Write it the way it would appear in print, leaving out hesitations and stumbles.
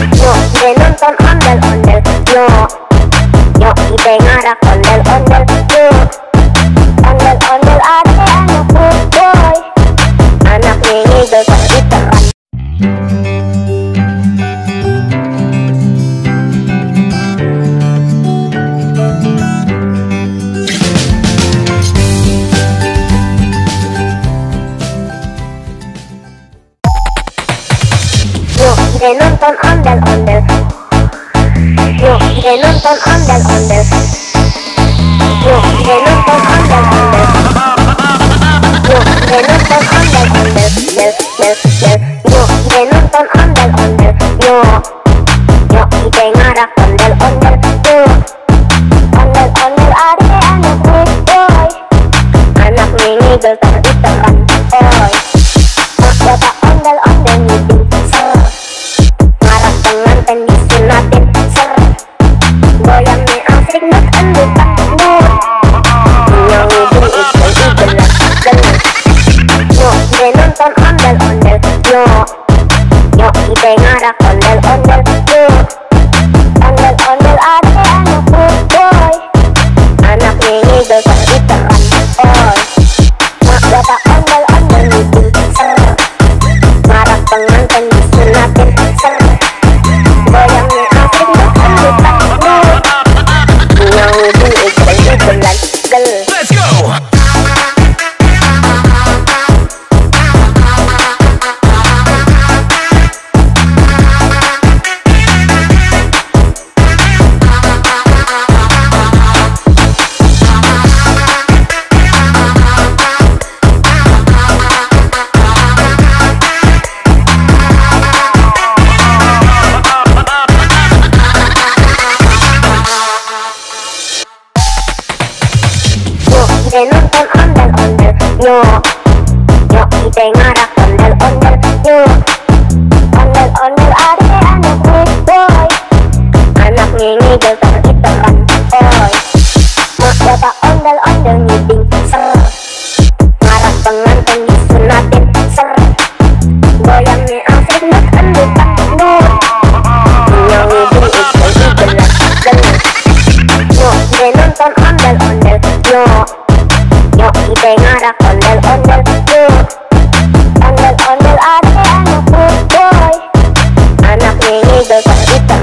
Yo ide nonton ondel-ondel. Yo ide ngarak ondel-ondel. Yo ondel-ondel ade anakku boy. Anak ngigel teran. Yo ide nonton ondel-ondel. Yo ide nonton ondel-ondel. Yo ide nonton ondel-ondel. Yo ide nonton ondel-ondel. Yo ide nonton ondel-ondel. Yo ide ngarak ondel-ondel. Yo ondel-ondel ade anakku boy. Anak ngigel teran boy. Bapak ondel-ondel ngiding ser. Ngarak pengantin disunatin ser. Goyangnya asik nek endut takut. Punya ngiding igel-igelan geles. Yo ide nonton ondel-ondel. Yo ide ngarak ondel-ondel. Yo ondel-ondel ade anakku boy. Anak ngigel teran boy. Bapak ondel-ondel ngiding ser. Ngarak pengantin disunatin ser. Goyangnya asik nek endut takut. Punya ngiding igel-igelan geles. Let's go! Ide nonton ondel-ondel. Yo ide ngarak ondel-ondel. Yo ondel-ondel ade anakku boy. Anak ngigel teran boy. Bapak ondel-ondel ngiding ser. Ngarak pengantin disunatin ser. Goyangnya asik nek endut takut. Punya ngiding igel-igelan geles. Yo ide nonton ondel-ondel. Yo ide ngarak ondel-ondel. Yo ondel-ondel ade anakku boy. Anak ngigel teran